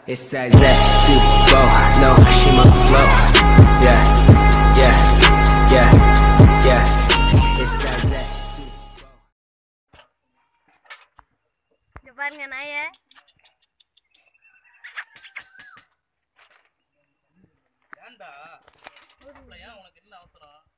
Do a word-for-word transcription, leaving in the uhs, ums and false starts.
It's that that super flow. No, she must flow. Yeah, yeah, yeah, yeah. It's that that super flow. இங்க பாருங்க நாயே. ஏண்டா? ஊர்ல ஏன் உனக்கு என்ன அவசரம்?